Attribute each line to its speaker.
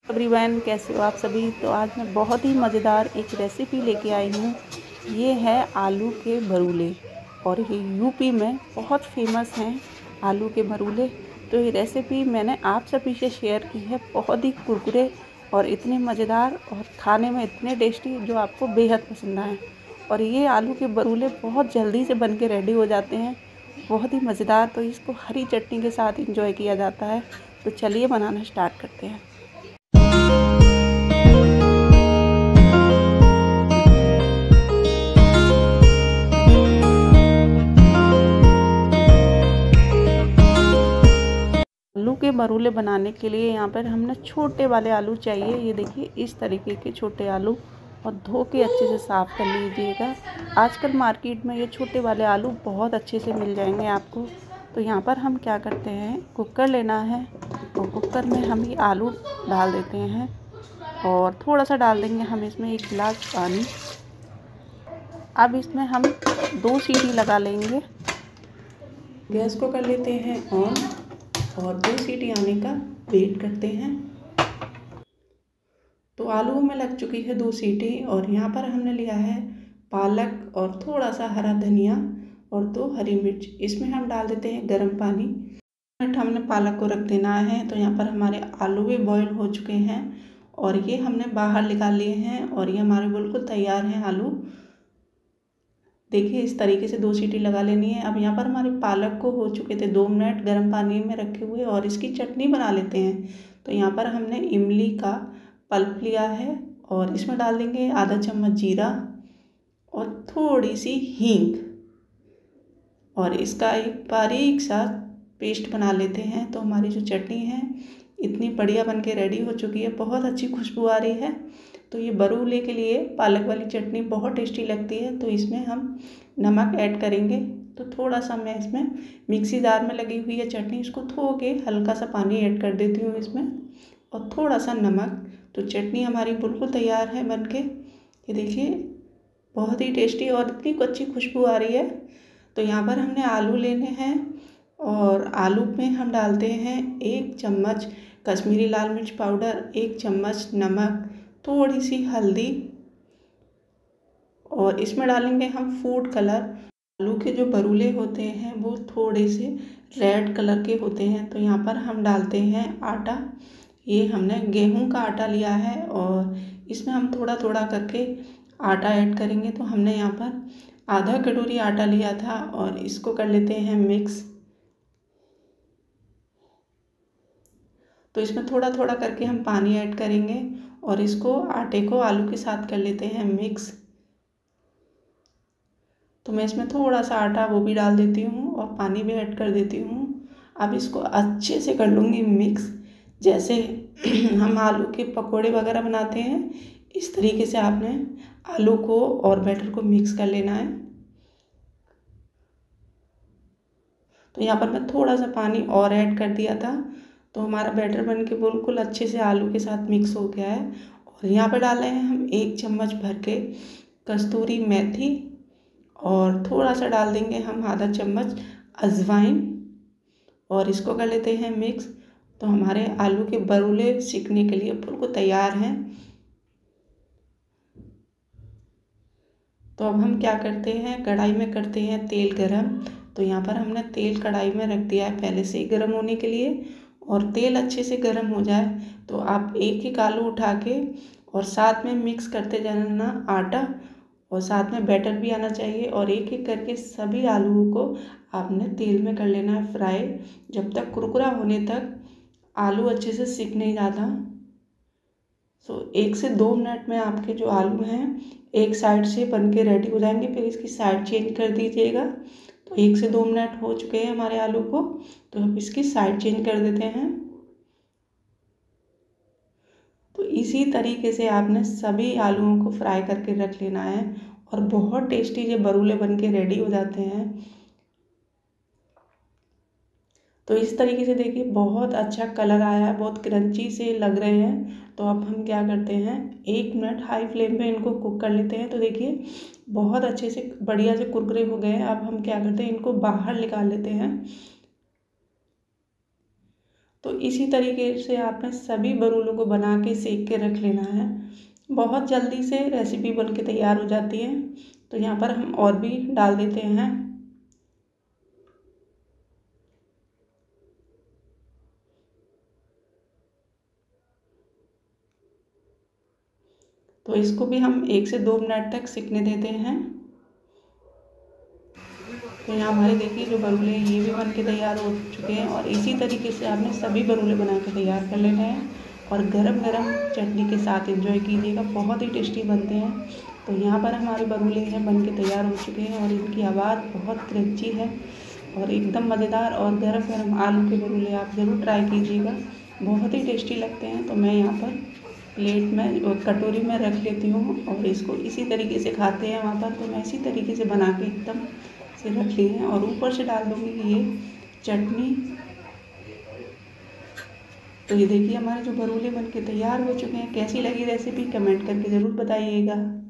Speaker 1: Everyone, कैसे हो आप सभी। तो आज मैं बहुत ही मज़ेदार एक रेसिपी लेके आई हूँ। ये है आलू के भरूले और ये यूपी में बहुत फेमस हैं आलू के भरूले। तो ये रेसिपी मैंने आप सभी से शेयर की है। बहुत ही कुरकुरे और इतने मज़ेदार और खाने में इतने टेस्टी जो आपको बेहद पसंद आए। और ये आलू के भरूले बहुत जल्दी से बन के रेडी हो जाते हैं, बहुत ही मज़ेदार। तो इसको हरी चटनी के साथ इंजॉय किया जाता है। तो चलिए बनाना स्टार्ट करते हैं। आलू के भरूले बनाने के लिए यहाँ पर हमने छोटे वाले आलू चाहिए। ये देखिए इस तरीके के छोटे आलू, और धो के अच्छे से साफ़ कर लीजिएगा। आजकल मार्केट में ये छोटे वाले आलू बहुत अच्छे से मिल जाएंगे आपको। तो यहाँ पर हम क्या करते हैं, कुकर लेना है और कुकर में हम ये आलू डाल देते हैं और थोड़ा सा डाल देंगे हम इसमें 1 गिलास पानी। अब इसमें हम 2 सीटी लगा लेंगे। गैस को कर लेते हैं ऑन और 2 सीटी आने का वेट करते हैं। तो आलू में लग चुकी है 2 सीटी और यहाँ पर हमने लिया है पालक और थोड़ा सा हरा धनिया और 2 हरी मिर्च। इसमें हम डाल देते हैं गर्म पानी। मिनट हमने पालक को रख देना है। तो यहाँ पर हमारे आलू भी बॉईल हो चुके हैं और ये हमने बाहर निकाल लिए हैं और ये हमारे बिल्कुल तैयार हैं आलू। देखिए इस तरीके से 2 सीटी लगा लेनी है। अब यहाँ पर हमारे पालक को हो चुके थे 2 मिनट गर्म पानी में रखे हुए और इसकी चटनी बना लेते हैं। तो यहाँ पर हमने इमली का पल्प लिया है और इसमें डाल देंगे आधा चम्मच जीरा और थोड़ी सी हींग और इसका एक बारीक सा पेस्ट बना लेते हैं। तो हमारी जो चटनी है इतनी बढ़िया बन के रेडी हो चुकी है, बहुत अच्छी खुशबू आ रही है। तो ये भरूले के लिए पालक वाली चटनी बहुत टेस्टी लगती है। तो इसमें हम नमक ऐड करेंगे। तो थोड़ा सा मैं इसमें मिक्सी जार में लगी हुई है चटनी, इसको धो के हल्का सा पानी ऐड कर देती हूँ इसमें और थोड़ा सा नमक। तो चटनी हमारी बिल्कुल तैयार है बन के। ये देखिए बहुत ही टेस्टी और इतनी अच्छी खुशबू आ रही है। तो यहाँ पर हमने आलू लेने हैं और आलू में हम डालते हैं 1 चम्मच कश्मीरी लाल मिर्च पाउडर, 1 चम्मच नमक, थोड़ी सी हल्दी और इसमें डालेंगे हम फूड कलर। आलू के जो भरूले होते हैं वो थोड़े से रेड कलर के होते हैं। तो यहाँ पर हम डालते हैं आटा। ये हमने गेहूं का आटा लिया है और इसमें हम थोड़ा थोड़ा करके आटा ऐड करेंगे। तो हमने यहाँ पर आधा कटोरी आटा लिया था और इसको कर लेते हैं मिक्स। तो इसमें थोड़ा थोड़ा करके हम पानी ऐड करेंगे और इसको आटे को आलू के साथ कर लेते हैं मिक्स। तो मैं इसमें थोड़ा सा आटा वो भी डाल देती हूँ और पानी भी ऐड कर देती हूँ। अब इसको अच्छे से कर लूँगी मिक्स, जैसे हम आलू के पकोड़े वगैरह बनाते हैं इस तरीके से आपने आलू को और बैटर को मिक्स कर लेना है। तो यहाँ पर मैं थोड़ा सा पानी और ऐड कर दिया था। तो हमारा बैटर बन के बिल्कुल अच्छे से आलू के साथ मिक्स हो गया है। और यहाँ पर डाले हैं हम 1 चम्मच भर के कस्तूरी मेथी और थोड़ा सा डाल देंगे हम आधा चम्मच अजवाइन और इसको कर लेते हैं मिक्स। तो हमारे आलू के भरूले सीखने के लिए बिल्कुल तैयार हैं। तो अब हम क्या करते हैं, कढ़ाई में करते हैं तेल गरम। तो यहाँ पर हमने तेल कढ़ाई में रख दिया है पहले से ही गर्म होने के लिए। और तेल अच्छे से गर्म हो जाए तो आप एक आलू उठा के और साथ में मिक्स करते जाना आटा और साथ में बैटर भी आना चाहिए और एक एक करके सभी आलूओं को आपने तेल में कर लेना है फ्राई, जब तक कुरकुरा होने तक आलू अच्छे से सिक नहीं जाता। तो 1 से 2 मिनट में आपके जो आलू हैं एक साइड से बन के रेडी हो जाएंगे। फिर इसकी साइड चेंज कर दीजिएगा। तो 1 से 2 मिनट हो चुके हैं हमारे आलू को, तो हम इसकी साइड चेंज कर देते हैं। तो इसी तरीके से आपने सभी आलूओं को फ्राई करके रख लेना है और बहुत टेस्टी ये भरूले बन के रेडी हो जाते हैं। तो इस तरीके से देखिए बहुत अच्छा कलर आया है, बहुत क्रंची से लग रहे हैं। तो अब हम क्या करते हैं, 1 मिनट हाई फ्लेम पे इनको कुक कर लेते हैं। तो देखिए बहुत अच्छे से बढ़िया से कुरकुरे हो गए हैं। अब हम क्या करते हैं, इनको बाहर निकाल लेते हैं। तो इसी तरीके से आपने सभी बरूलों को बना के सेक के रख लेना है। बहुत जल्दी से रेसिपी बन के तैयार हो जाती है। तो यहाँ पर हम और भी डाल देते हैं। तो इसको भी हम 1 से 2 मिनट तक सिकने देते हैं। तो यहाँ हमारे देखिए जो बरूले हैं ये भी बन के तैयार हो चुके हैं। और इसी तरीके से आपने सभी बरूले बना के तैयार कर लेने हैं और गरम गरम चटनी के साथ एंजॉय कीजिएगा, बहुत ही टेस्टी बनते हैं। तो यहाँ पर हमारे बरूले हैं बन के तैयार हो चुके हैं और इनकी आवाज़ बहुत क्रंची है और एकदम मज़ेदार और गरम गरम आलू के बरूले आप ज़रूर ट्राई कीजिएगा, बहुत ही टेस्टी लगते हैं। तो मैं यहाँ पर प्लेट में और कटोरी में रख लेती हूँ और इसको इसी तरीके से खाते हैं वहाँ पर। तो मैं इसी तरीके से बना के एकदम से रख ली है और ऊपर से डाल दूँगी ये चटनी। तो ये देखिए हमारे जो बरूले बन के तैयार हो चुके हैं। कैसी लगी रेसिपी कमेंट करके ज़रूर बताइएगा।